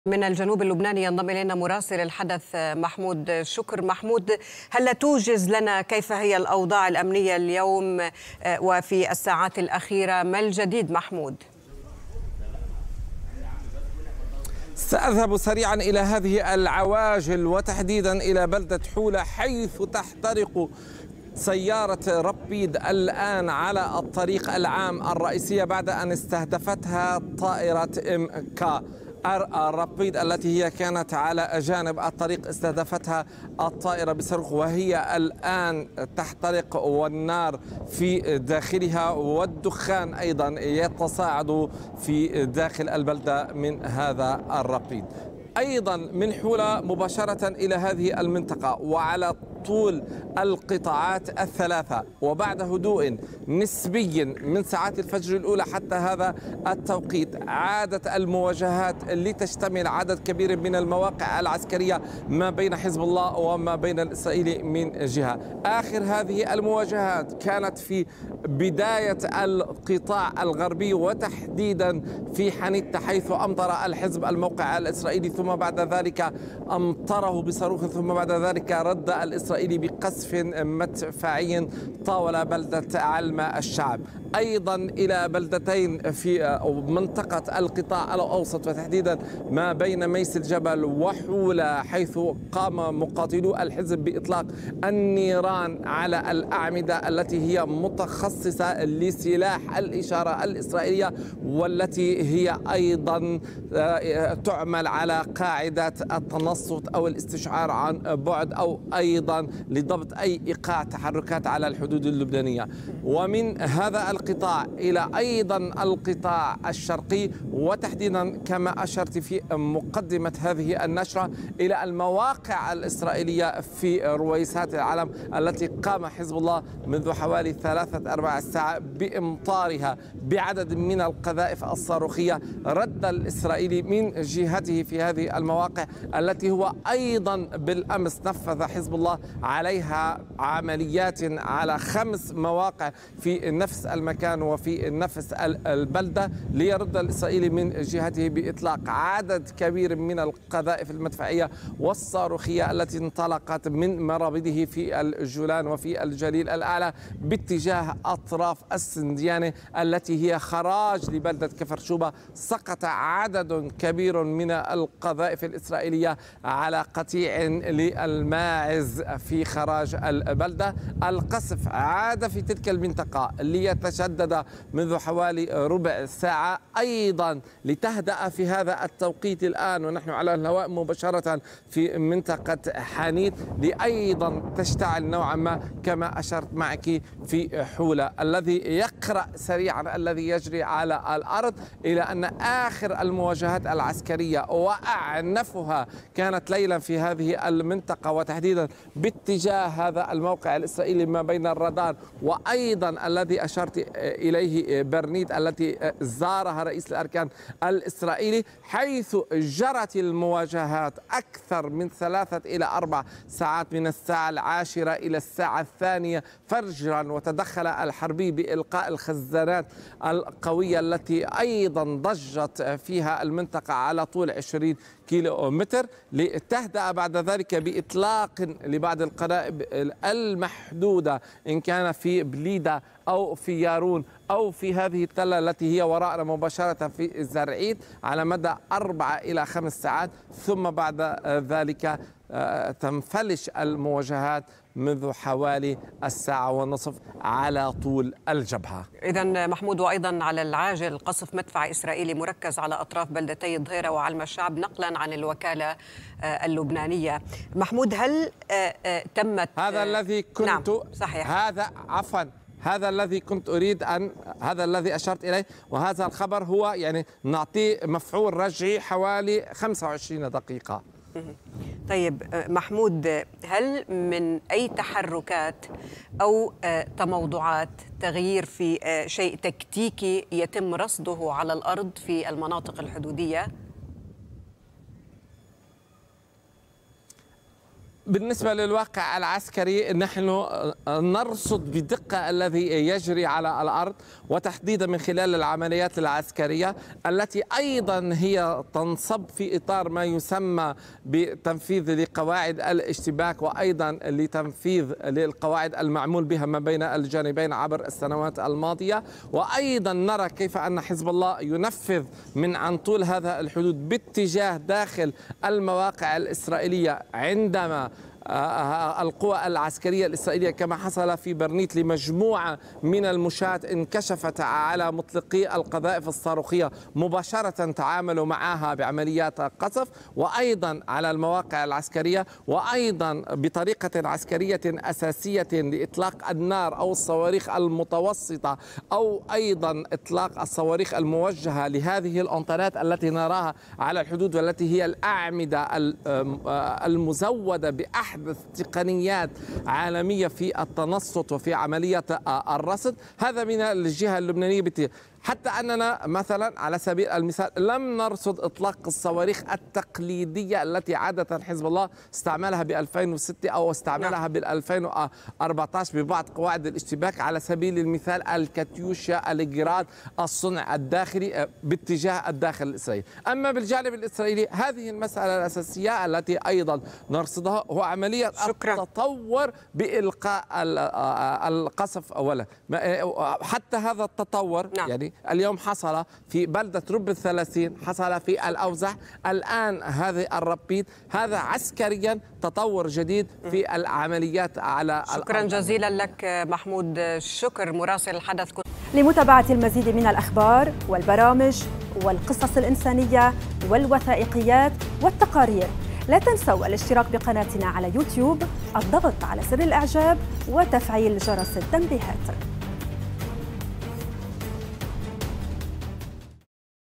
من الجنوب اللبناني ينضم إلينا مراسل الحدث محمود شكر. محمود، هل توجز لنا كيف هي الأوضاع الأمنية اليوم وفي الساعات الأخيرة؟ ما الجديد محمود؟ سأذهب سريعا إلى هذه العواجل وتحديدا إلى بلدة حولة، حيث تحترق سيارة رابيد الآن على الطريق العام الرئيسية بعد أن استهدفتها طائرة MK رابيد التي هي كانت على جانب الطريق. استهدفتها الطائرة بصاروخ وهي الآن تحترق والنار في داخلها والدخان أيضا يتصاعد في داخل البلدة من هذا الرابيد. أيضا من حولة مباشرة إلى هذه المنطقة وعلى طول القطاعات الثلاثة، وبعد هدوء نسبي من ساعات الفجر الأولى حتى هذا التوقيت عادت المواجهات لتشتمل عدد كبير من المواقع العسكرية ما بين حزب الله وما بين الإسرائيلي من جهة. آخر هذه المواجهات كانت في بداية القطاع الغربي وتحديدا في حنيت، حيث أمطر الحزب الموقع الإسرائيلي ثم بعد ذلك أمطره بصاروخ ثم بعد ذلك رد الإسرائيلي بقصف مدفعي طاول بلدة علم الشعب. أيضا إلى بلدتين في منطقة القطاع الأوسط وتحديدا ما بين ميس الجبل وحولة، حيث قام مقاتلو الحزب بإطلاق النيران على الأعمدة التي هي متخصصة لسلاح الإشارة الإسرائيلية والتي هي أيضا تعمل على قاعدة التنصت أو الاستشعار عن بعد أو أيضا لضبط أي إيقاع تحركات على الحدود اللبنانية. ومن هذا القطاع إلى أيضا القطاع الشرقي وتحديدا كما أشرت في مقدمة هذه النشرة إلى المواقع الإسرائيلية في رويسات العلم التي قام حزب الله منذ حوالي 3-4 ساعات بإمطارها بعدد من القذائف الصاروخية. رد الإسرائيلي من جهته في هذه المواقع التي هو أيضا بالأمس نفذ حزب الله عليها عمليات على 5 مواقع في نفس المكان وفي نفس البلدة، ليرد الإسرائيلي من جهته بإطلاق عدد كبير من القذائف المدفعية والصاروخية التي انطلقت من مرابده في الجولان وفي الجليل الأعلى باتجاه أطراف السنديانة التي هي خراج لبلدة كفر شوبة. سقط عدد كبير من القذائف الإسرائيلية على قطيع للماعز في خراج البلدة. القصف عاد في تلك المنطقة ليتشدد منذ حوالي ربع ساعة أيضا لتهدأ في هذا التوقيت الآن ونحن على الهواء مباشرة في منطقة حنيت لأيضا تشتعل نوعا ما كما أشرت معك في حولة. الذي يقرأ سريعا الذي يجري على الأرض إلى أن آخر المواجهات العسكرية وأعنفها كانت ليلا في هذه المنطقة وتحديدا باتجاه هذا الموقع الإسرائيلي ما بين الرادار وأيضا الذي أشرت إليه برنيد التي زارها رئيس الأركان الإسرائيلي، حيث جرت المواجهات أكثر من 3 إلى 4 ساعات من الساعة 10 إلى الساعة 2 فجرا. وتدخل الحربي بإلقاء الخزانات القوية التي أيضا ضجت فيها المنطقة على طول 20 كيلومتر لتهدأ بعد ذلك بإطلاق لبعض القنابل المحدودة إن كان في بليدة أو في يارون أو في هذه التلة التي هي وراءنا مباشرة في الزرعيد على مدى 4 إلى 5 ساعات، ثم بعد ذلك تنفلش المواجهات منذ حوالي 1:30 على طول الجبهة. إذن محمود، وأيضا على العاجل قصف مدفع إسرائيلي مركز على أطراف بلدتي ظهيرة وعلم الشعب نقلا عن الوكالة اللبنانية. محمود، هل تمت هذا الذي كنت نعم صحيح هذا الذي كنت أريد هذا الذي أشرت إليه، وهذا الخبر هو يعني نعطيه مفعول رجعي حوالي 25 دقيقة. طيب محمود، هل من أي تحركات أو تموضعات تغيير في شيء تكتيكي يتم رصده على الأرض في المناطق الحدودية؟ بالنسبة للواقع العسكري نحن نرصد بدقة الذي يجري على الأرض، وتحديدا من خلال العمليات العسكرية التي أيضا هي تنصب في إطار ما يسمى بتنفيذ لقواعد الاشتباك، وأيضا لتنفيذ للقواعد المعمول بها ما بين الجانبين عبر السنوات الماضية. وأيضا نرى كيف أن حزب الله ينفذ من عن طول هذا الحدود باتجاه داخل المواقع الإسرائيلية، عندما القوى العسكرية الإسرائيلية كما حصل في برنيت لمجموعة من المشاة انكشفت على مطلقي القذائف الصاروخية مباشرة تعاملوا معها بعمليات قصف، وأيضا على المواقع العسكرية، وأيضا بطريقة عسكرية أساسية لإطلاق النار أو الصواريخ المتوسطة، أو أيضا إطلاق الصواريخ الموجهة لهذه الأنطنات التي نراها على الحدود، والتي هي الأعمدة المزودة بأحدث تقنيات عالمية في التنصت وفي عملية الرصد. هذا من الجهة اللبنانية حتى أننا مثلا على سبيل المثال لم نرصد إطلاق الصواريخ التقليدية التي عادة حزب الله استعملها ب 2006 أو استعملها بال 2014 ببعض قواعد الاشتباك، على سبيل المثال الكاتيوشا الجراد الصنع الداخلي باتجاه الداخل الإسرائيلي. أما بالجانب الإسرائيلي هذه المسألة الأساسية التي أيضا نرصدها هو عملية التطور بإلقاء القصف أولا. حتى هذا التطور يعني اليوم حصل في بلدة رب 30، حصل في الأوزح، الآن هذه الربيد، هذا عسكريا تطور جديد في العمليات على شكرا جزيلا لك محمود، شكر مراسل الحدث. لمتابعة المزيد من الأخبار والبرامج والقصص الإنسانية والوثائقيات والتقارير لا تنسوا الاشتراك بقناتنا على يوتيوب، الضغط على زر الإعجاب وتفعيل جرس التنبيهات.